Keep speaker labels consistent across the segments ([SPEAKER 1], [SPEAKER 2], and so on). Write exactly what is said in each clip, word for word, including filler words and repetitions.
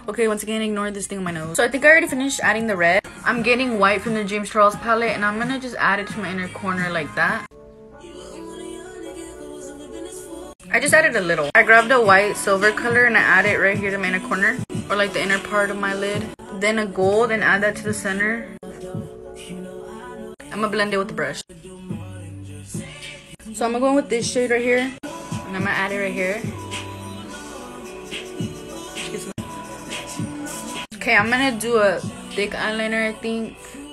[SPEAKER 1] Okay, once again, ignore this thing on my nose. So I think I already finished adding the red. I'm getting white from the James Charles palette, and I'm gonna just add it to my inner corner like that. I just added a little. I grabbed a white silver color and I add it right here to my inner corner, or like the inner part of my lid. Then a gold and add that to the center. I'm gonna blend it with the brush. So I'm gonna go in with this shade right here, and I'm gonna add it right here. Okay, I'm gonna do a thick eyeliner, I think.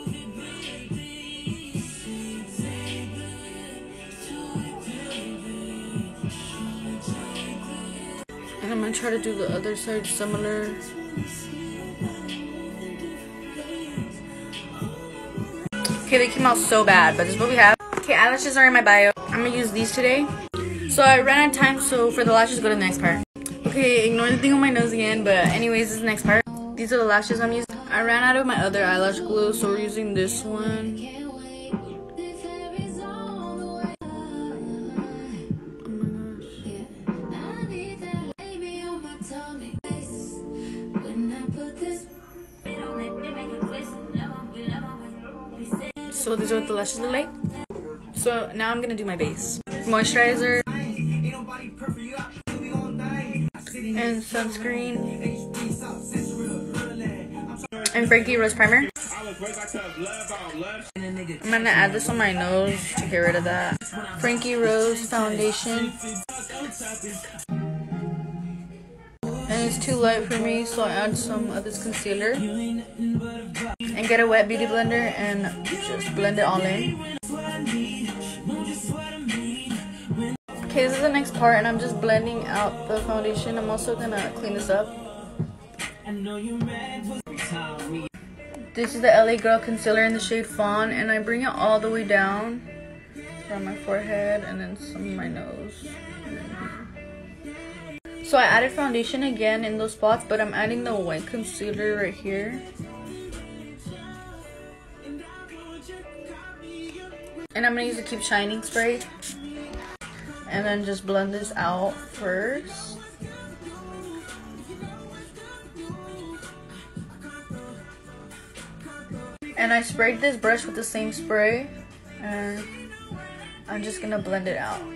[SPEAKER 1] And I'm gonna try to do the other side similar. Okay, they came out so bad, but this is what we have. Okay, eyelashes are in my bio. I'm gonna use these today. So I ran out of time, so for the lashes, go to the next part. Okay, ignore the thing on my nose again, but anyways, this is the next part. These are the lashes I'm using. I ran out of my other eyelash glue, so we're using this one. So these are what the lashes look like. So now I'm gonna do my base. Moisturizer. And sunscreen. And Frankie Rose primer. I'm gonna add this on my nose to get rid of that. Frankie Rose foundation. And it's too light for me, so I add some of this concealer. And get a wet beauty blender and just blend it all in. Okay, this is the next part, and I'm just blending out the foundation. I'm also gonna clean this up. This is the L A Girl concealer in the shade Fawn, and I bring it all the way down from my forehead and then some of my nose. So I added foundation again in those spots, but I'm adding the white concealer right here. And I'm gonna use the Keep Shining spray. And then just blend this out first. And I sprayed this brush with the same spray. And I'm just gonna blend it out.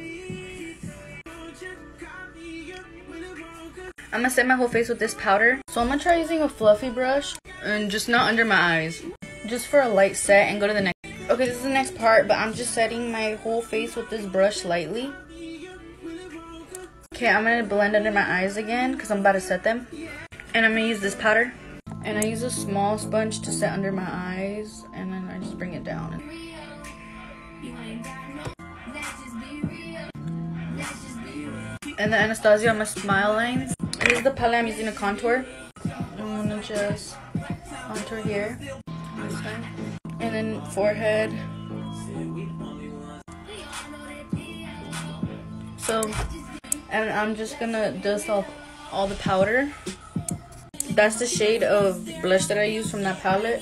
[SPEAKER 1] I'm gonna set my whole face with this powder. So I'm gonna try using a fluffy brush. And just not under my eyes. Just for a light set, and go to the next. Okay, this is the next part, but I'm just setting my whole face with this brush lightly. Okay, I'm gonna blend under my eyes again because I'm about to set them. And I'm gonna use this powder. And I use a small sponge to set under my eyes, and then I just bring it down. And the Anastasia on my smile lines. And this is the palette I'm using to contour. I'm gonna just contour here, this time. And then forehead. So, and I'm just gonna dust off all the powder. That's the shade of blush that I use from that palette.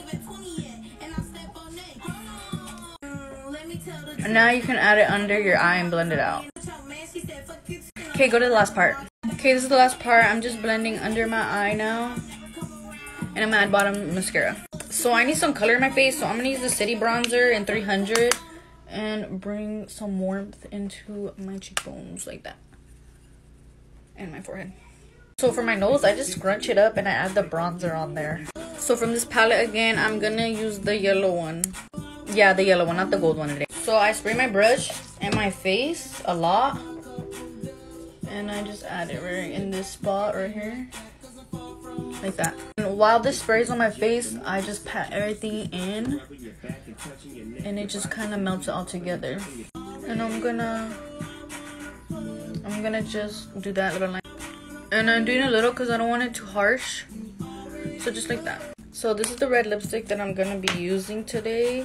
[SPEAKER 1] And now you can add it under your eye and blend it out. Okay, go to the last part. Okay, this is the last part. I'm just blending under my eye now. And I'm gonna add bottom mascara. So I need some color in my face, so I'm gonna use the City Bronzer in three hundred and bring some warmth into my cheekbones like that. And my forehead. So for my nose, I just scrunch it up and I add the bronzer on there. So from this palette again, I'm gonna use the yellow one. Yeah, the yellow one, not the gold one today. So I spray my brush and my face a lot. And I just add it right in this spot right here. Like that. And while this sprays on my face, I just pat everything in. And it just kind of melts it all together. And I'm gonna... I'm gonna just do that little line. And I'm doing a little because I don't want it too harsh. So just like that. So this is the red lipstick that I'm gonna be using today.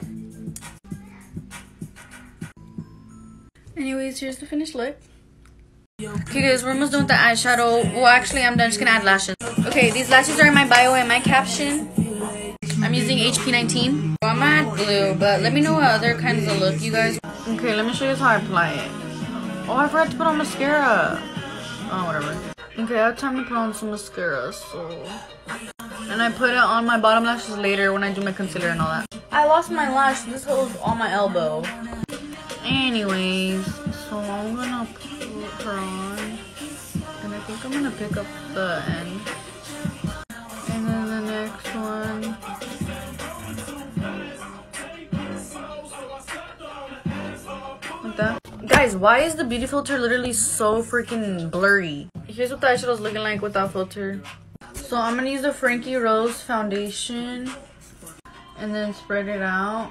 [SPEAKER 1] Anyways, here's the finished look. Okay guys, we're almost done with the eyeshadow. Well, actually I'm done. Just gonna add lashes. Okay, these lashes are in my bio and my caption. I'm using H P nineteen. Well, I'm gonna add glue, but let me know what other kinds of look you guys. Okay, let me show you how I apply it. Oh, I forgot to put on mascara. Oh, whatever. Okay, I have time to put on some mascara, so... And I put it on my bottom lashes later when I do my concealer and all that. I lost my lash. This holds on my elbow. Anyways, so I'm gonna put her on. And I think I'm gonna pick up the end. And then the next one. Like that. Guys, why is the beauty filter literally so freaking blurry? Here's what the eyeshadow is looking like without filter. So I'm gonna use the Frankie Rose foundation and then spread it out.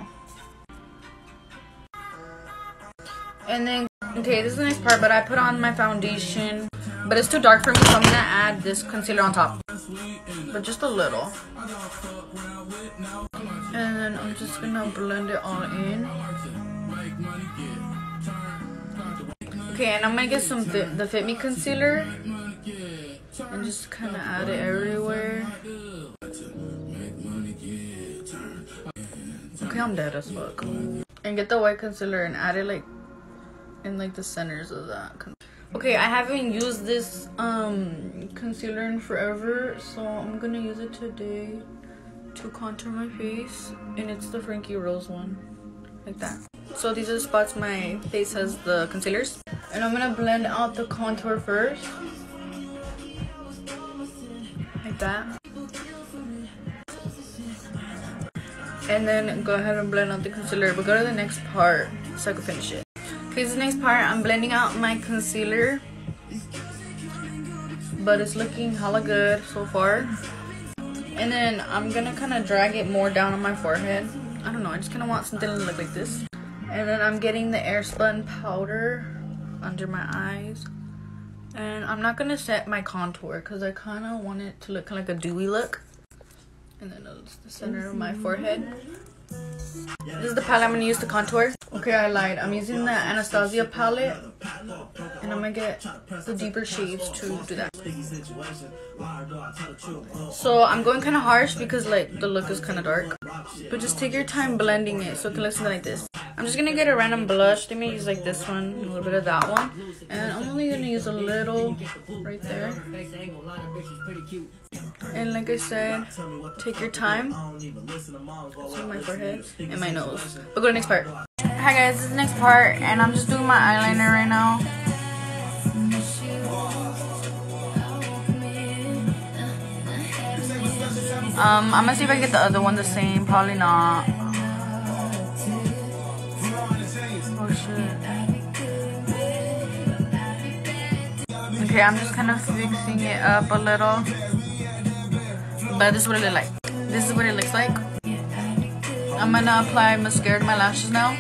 [SPEAKER 1] And then, okay, this is the next part, but I put on my foundation, but it's too dark for me, so I'm gonna add this concealer on top, but just a little. And then I'm just gonna blend it all in. Okay, and I'm gonna get some fit, the Fit Me concealer and just kind of add it everywhere. Okay, I'm dead as fuck. And get the white concealer and add it like in like the centers of that. Okay, I haven't used this um concealer in forever, so I'm gonna use it today to contour my face, and it's the Frankie Rose one, like that. So these are the spots my face has the concealers, and I'm gonna blend out the contour first, like that, and then go ahead and blend out the concealer. But go to the next part so I can finish it. Okay, this next part, I'm blending out my concealer, but it's looking hella good so far. And then I'm gonna kind of drag it more down on my forehead. I don't know, I just kind of want something to look like this. And then I'm getting the Airspun powder under my eyes. And I'm not gonna set my contour because I kind of want it to look kind of like a dewy look. And then it's the center of my forehead. This is the palette I'm gonna use to contour. Okay, I lied. I'm using the Anastasia palette, and I'm gonna get the deeper shades to do that. So I'm going kind of harsh because like the look is kind of dark, but just take your time blending it so it can look something like this. I'm just gonna get a random blush. I'm gonna use like this one, a little bit of that one, and I'm only gonna use a little right there. And like I said, take your time. So my forehead and my nose. We'll go to the next part. Hi guys, this is the next part, and I'm just doing my eyeliner right now. Um, I'm gonna see if I can get the other one the same. Probably not. Oh shit. Okay, I'm just kind of fixing it up a little. But this is what it looks like. This is what it looks like. I'm gonna apply mascara to my lashes now.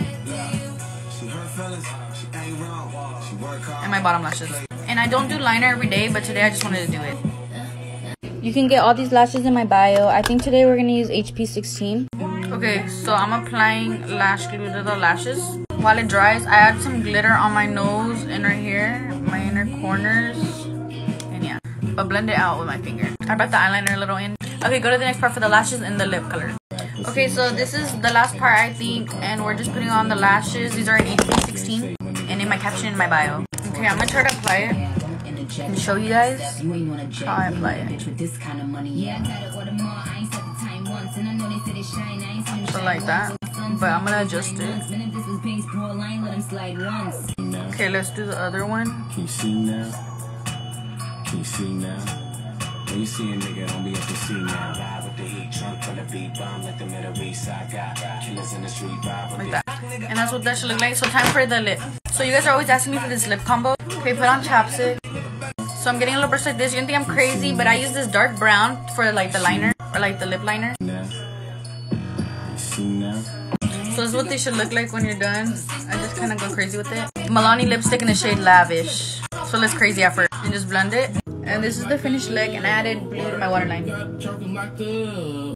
[SPEAKER 1] And my bottom lashes. And I don't do liner every day, but today I just wanted to do it. You can get all these lashes in my bio. I think today we're gonna use H P sixteen. Okay, so I'm applying lash glue to the lashes. While it dries, I add some glitter on my nose and right here, my inner corners. And yeah, but blend it out with my finger. I brought the eyeliner a little in. Okay, go to the next part for the lashes and the lip color. Okay, so this is the last part, I think, and we're just putting on the lashes. These are in H P sixteen, and in my caption in my bio. Okay, I'm gonna try to apply it and show you guys how I apply it. So like that, but I'm gonna adjust it. Okay, let's do the other one.
[SPEAKER 2] Can you see now? Can you see now? When you see a nigga, don't be up to see now. Ride with the heat, trunk full of beat bomb, let them hit a restart. Got killers in the street, ride with
[SPEAKER 1] like that. And that's what that should look like. So time for the lip. So you guys are always asking me for this lip combo. Okay, put on chapstick. So I'm getting a little brush like this. You're gonna think I'm crazy, but I use this dark brown for like the liner or like the lip liner.
[SPEAKER 2] now. You see now?
[SPEAKER 1] So this is what they should look like when you're done. I just kind of go crazy with it. Milani lipstick in the shade Lavish. So let's crazy at first. And just blend it. And this is the finished look, and I added blue to my waterline.